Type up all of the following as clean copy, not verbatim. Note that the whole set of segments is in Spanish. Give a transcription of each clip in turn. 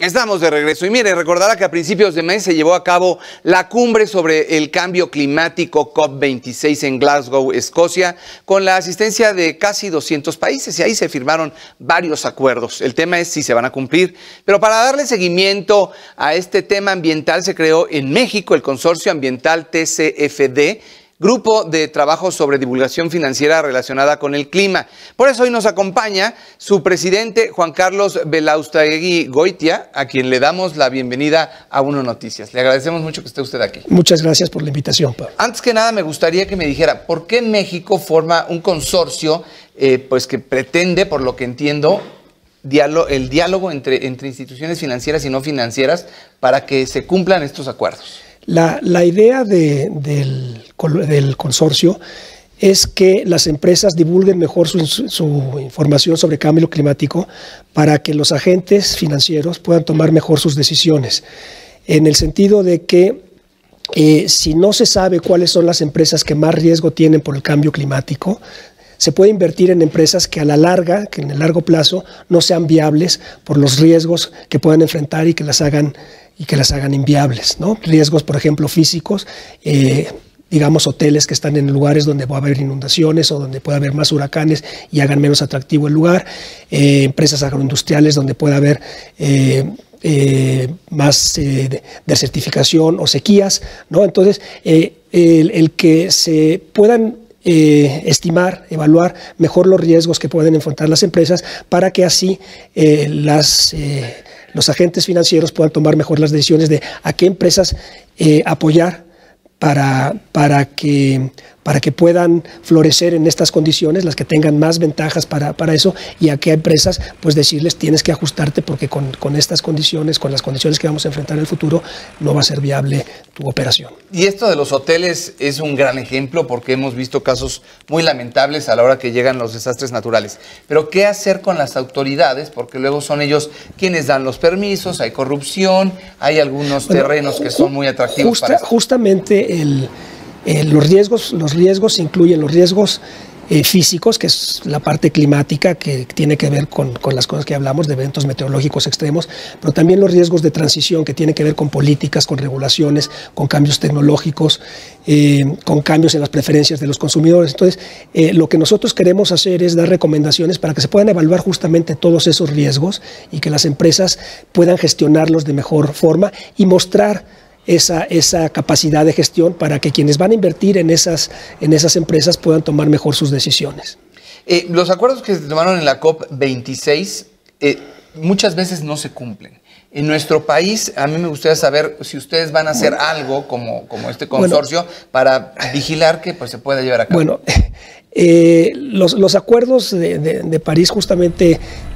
Estamos de regreso y mire, recordará que a principios de mes se llevó a cabo la cumbre sobre el cambio climático COP26 en Glasgow, Escocia, con la asistencia de casi 200 países y ahí se firmaron varios acuerdos. El tema es si se van a cumplir, pero para darle seguimiento a este tema ambiental se creó en México el Consorcio Ambiental TCFD, Grupo de Trabajo sobre Divulgación Financiera relacionada con el clima. Por eso hoy nos acompaña su presidente, Juan Carlos Belaustegui Goitia, a quien le damos la bienvenida a Uno Noticias. Le agradecemos mucho que esté usted aquí. Muchas gracias por la invitación, Pablo. Antes que nada, me gustaría que me dijera, ¿por qué México forma un consorcio pues que pretende, por lo que entiendo, el diálogo entre instituciones financieras y no financieras para que se cumplan estos acuerdos? La idea del consorcio es que las empresas divulguen mejor su información sobre cambio climático para que los agentes financieros puedan tomar mejor sus decisiones, en el sentido de que si no se sabe cuáles son las empresas que más riesgo tienen por el cambio climático, se puede invertir en empresas que a la larga, que en el largo plazo, no sean viables por los riesgos que puedan enfrentar y que las hagan inviables, ¿no? Riesgos, por ejemplo, físicos, digamos hoteles que están en lugares donde va a haber inundaciones o donde puede haber más huracanes y hagan menos atractivo el lugar, empresas agroindustriales donde pueda haber más desertificación o sequías, ¿no? Entonces, el que se puedan estimar, evaluar mejor los riesgos que pueden enfrentar las empresas para que así los agentes financieros puedan tomar mejor las decisiones de a qué empresas apoyar para que puedan florecer en estas condiciones, las que tengan más ventajas para eso, y a qué empresas pues decirles tienes que ajustarte porque con estas condiciones, con las condiciones que vamos a enfrentar en el futuro, no va a ser viable tu operación. Y esto de los hoteles es un gran ejemplo porque hemos visto casos muy lamentables a la hora que llegan los desastres naturales. Pero ¿qué hacer con las autoridades? Porque luego son ellos quienes dan los permisos, hay corrupción, hay algunos terrenos que son muy atractivos para eso. Justamente los riesgos incluyen los riesgos físicos, que es la parte climática, que tiene que ver con las cosas que hablamos de eventos meteorológicos extremos, pero también los riesgos de transición, que tienen que ver con políticas, con regulaciones, con cambios tecnológicos, con cambios en las preferencias de los consumidores. Entonces, lo que nosotros queremos hacer es dar recomendaciones para que se puedan evaluar justamente todos esos riesgos y que las empresas puedan gestionarlos de mejor forma y mostrar esa capacidad de gestión para que quienes van a invertir en esas empresas puedan tomar mejor sus decisiones. Los acuerdos que se tomaron en la COP26 muchas veces no se cumplen. En nuestro país, a mí me gustaría saber si ustedes van a hacer algo como este consorcio para vigilar que pues, se pueda llevar a cabo. Bueno, los acuerdos de París, justamente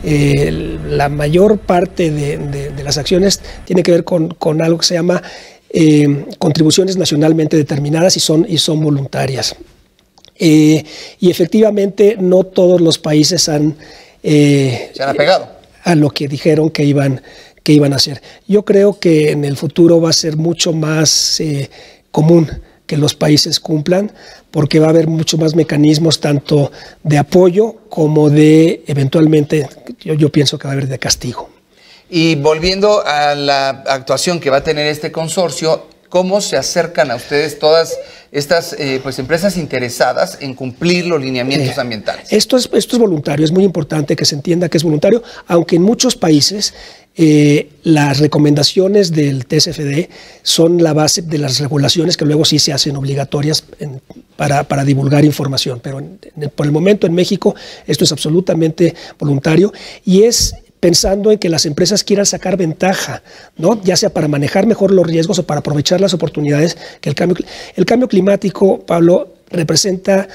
la mayor parte de las acciones tiene que ver con algo que se llama contribuciones nacionalmente determinadas y son voluntarias. Y efectivamente no todos los países se han apegado a lo que dijeron que iban a hacer. Yo creo que en el futuro va a ser mucho más común que los países cumplan, porque va a haber mucho más mecanismos tanto de apoyo como de, eventualmente, yo pienso que va a haber de castigo. Y volviendo a la actuación que va a tener este consorcio, ¿cómo se acercan a ustedes todas estas pues empresas interesadas en cumplir los lineamientos ambientales? Esto es voluntario, es muy importante que se entienda que es voluntario, aunque en muchos países las recomendaciones del TCFD son la base de las regulaciones que luego sí se hacen obligatorias para divulgar información. Pero por el momento en México esto es absolutamente voluntario y es pensando en que las empresas quieran sacar ventaja, ¿no? Ya sea para manejar mejor los riesgos o para aprovechar las oportunidades que el cambio climático, Pablo, representa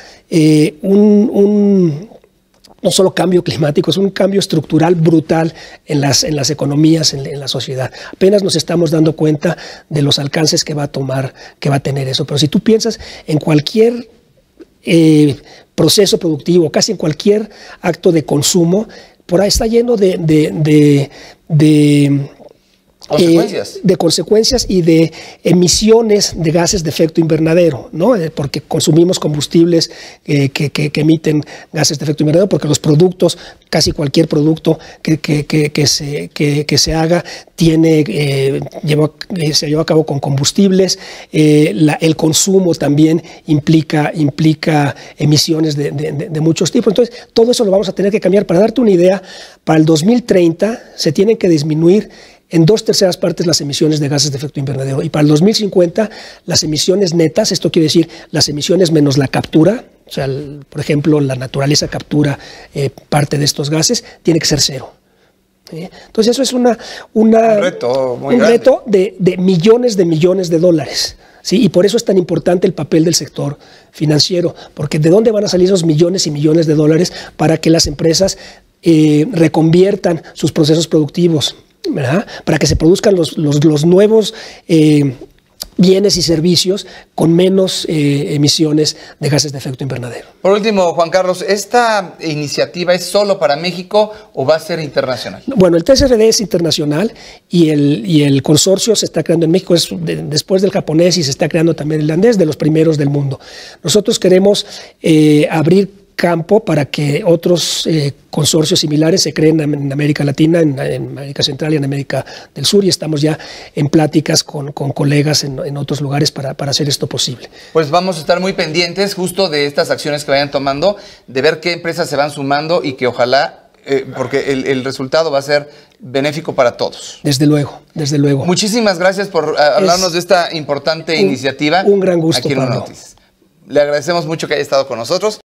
no solo cambio climático, es un cambio estructural brutal en las economías, en la sociedad. Apenas nos estamos dando cuenta de los alcances que va a tener eso. Pero si tú piensas en cualquier proceso productivo, casi en cualquier acto de consumo, por ahí está lleno de consecuencias. De consecuencias y de emisiones de gases de efecto invernadero, ¿no? Porque consumimos combustibles que emiten gases de efecto invernadero, porque los productos, casi cualquier producto que se haga, se lleva a cabo con combustibles. El consumo también implica emisiones de muchos tipos. Entonces, todo eso lo vamos a tener que cambiar. Para darte una idea, para el 2030 se tienen que disminuir en 2/3 partes las emisiones de gases de efecto invernadero. Y para el 2050, las emisiones netas, esto quiere decir las emisiones menos la captura, o sea, por ejemplo, la naturaleza captura parte de estos gases, tiene que ser 0. Entonces eso es un reto de millones de dólares. ¿Sí? Y por eso es tan importante el papel del sector financiero, porque ¿de dónde van a salir esos millones y millones de dólares para que las empresas reconviertan sus procesos productivos, ¿verdad? Para que se produzcan los nuevos bienes y servicios con menos emisiones de gases de efecto invernadero? Por último, Juan Carlos, ¿esta iniciativa es solo para México o va a ser internacional? Bueno, el TCFD es internacional y el consorcio se está creando en México, después del japonés, y se está creando también el holandés, de los primeros del mundo. Nosotros queremos abrir campo para que otros consorcios similares se creen en América Latina, en América Central y en América del Sur, y estamos ya en pláticas con colegas en otros lugares para hacer esto posible. Pues vamos a estar muy pendientes justo de estas acciones que vayan tomando, de ver qué empresas se van sumando y que ojalá, porque el resultado va a ser benéfico para todos. Desde luego, desde luego. Muchísimas gracias por hablarnos de esta importante iniciativa. Un gran gusto, aquí en Pablo. Noticias. Le agradecemos mucho que haya estado con nosotros.